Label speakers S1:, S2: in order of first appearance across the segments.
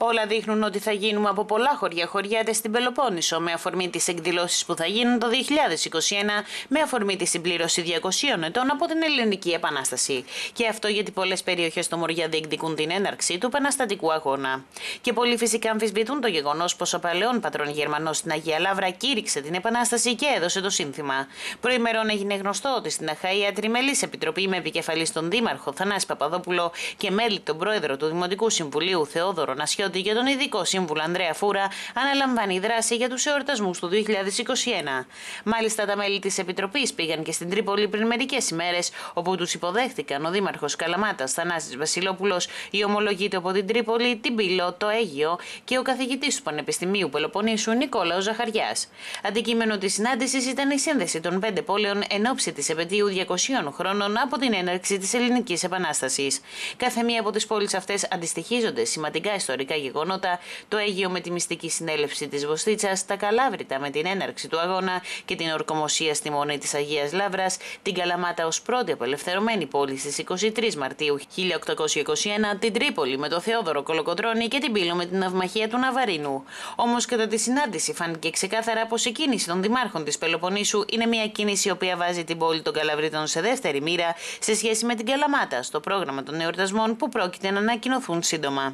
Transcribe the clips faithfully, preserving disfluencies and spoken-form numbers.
S1: Όλα δείχνουν ότι θα γίνουμε από πολλά χωριά χωριάτες στην Πελοπόννησο με αφορμή τις εκδηλώσεις που θα γίνουν το δύο χιλιάδες είκοσι ένα με αφορμή τη συμπλήρωση διακοσίων ετών από την Ελληνική Επανάσταση. Και αυτό γιατί πολλές περιοχές στο Μοριά διεκδικούν την έναρξη του επαναστατικού αγώνα. Και πολλοί φυσικά αμφισβητούν το γεγονός πως ο παλαιόν πατρόν Γερμανός στην Αγία Λαύρα κήρυξε την Επανάσταση και έδωσε το σύνθημα. Προημερών έγινε γνωστό ότι στην Αχαΐα Τριμελής Επιτροπή με επικεφαλής τον Δήμαρχο Θανάση Παπαδόπουλο και μέλη τον Πρόεδρο του Δημοτικού Συμβουλίου Θεόδωρο Νασιώτη και τον Ειδικό Σύμβουλο Ανδρέα Φούρα αναλαμβάνει δράση για τους εορτασμούς του δύο χιλιάδες είκοσι ένα. Μάλιστα, τα μέλη της Επιτροπής πήγαν και στην Τρίπολη πριν μερικές ημέρες, όπου τους υποδέχτηκαν ο Δήμαρχος Καλαμάτας Θανάσης Βασιλόπουλος, η ομολογείται από την Τρίπολη, την Πύλο, το Αίγυο και ο καθηγητής του Πανεπιστημίου Πελοποννήσου Νικόλαος Ζαχαριάς. Αντικείμενο της συνάντησης ήταν η σύνδεση των πέντε πόλεων εν ώψη της επετείου διακοσίων χρόνων από την έναρξη της Ελληνικής Επανάστασης. Κάθε μία από τις πόλεις αυτές αντιστοιχίζονται σημαντικά ιστορικά γεγονότα, το Αίγυο με τη μυστική συνέλευση της Βοστίτσας, τα Καλάβρητα με την έναρξη του αγώνα και την ορκομοσία στη Μονή της Αγίας Λαύρας, την Καλαμάτα ως πρώτη απελευθερωμένη πόλη στις είκοσι τρεις Μαρτίου χίλια οκτακόσια είκοσι ένα, την Τρίπολη με το Θεόδωρο Κολοκοτρώνη και την Πύλο με την ναυμαχία του Ναβαρίνου. Όμως κατά τη συνάντηση φάνηκε ξεκάθαρα πως η κίνηση των δημάρχων της Πελοποννήσου είναι μια κίνηση η οποία βάζει την πόλη των Καλαβρίτων σε δεύτερη μοίρα σε σχέση με την Καλαμάτα στο πρόγραμμα των εορτασμών που πρόκειται να ανακοινωθούν σύντομα.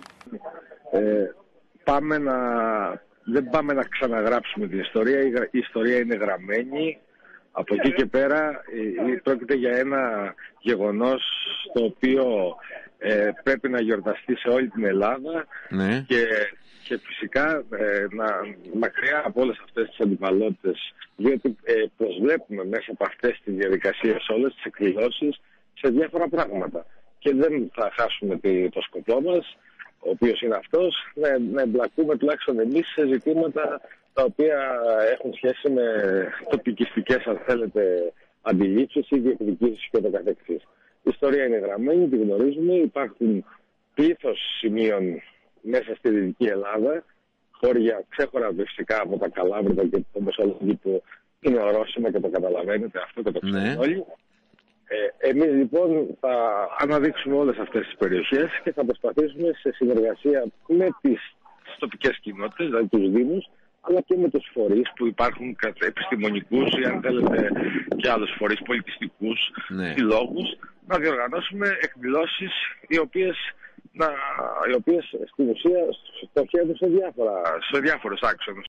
S2: Ε, πάμε να... Δεν πάμε να ξαναγράψουμε την ιστορία, η ιστορία είναι γραμμένη. Από εκεί και πέρα πρόκειται για ένα γεγονός το οποίο ε, πρέπει να γιορταστεί σε όλη την Ελλάδα, ναι. και, και φυσικά ε, να, μακριά από όλες αυτές τις αντιπαλότητες, διότι ε, προσβλέπουμε μέσα από αυτές τις διαδικασίες όλες τις εκδηλώσεις σε διάφορα πράγματα και δεν θα χάσουμε το σκοπό μας, ο οποίος είναι αυτός, να, να εμπλακούμε τουλάχιστον εμείς σε ζητήματα τα οποία έχουν σχέση με τοπικιστικές, αν θέλετε, αντιλήψεις ή διεκδικήσεις και το καθεξής. Η ιστορία είναι γραμμένη, τη γνωρίζουμε, υπάρχουν πλήθος σημείων μέσα στη Δυτική Ελλάδα, χώρια ξέχωρα φυσικά από τα Καλάβρητα και το Μεσολόγγι που είναι ορόσημα και το καταλαβαίνετε αυτό και το ξέρουν, ναι. όλοι. Ε, εμείς λοιπόν θα αναδείξουμε όλες αυτές τις περιοχές και θα προσπαθήσουμε σε συνεργασία με τις τοπικές κοινότητες, δηλαδή τους Δήμους, αλλά και με τους φορείς που υπάρχουν, επιστημονικούς ή αν θέλετε και άλλους φορείς, πολιτιστικούς, ναι. συλλόγους, να διοργανώσουμε εκδηλώσεις οι οποίες, να, οι οποίες στην ουσία στοχεύουν σε, διάφορα, σε διάφορους άξονες.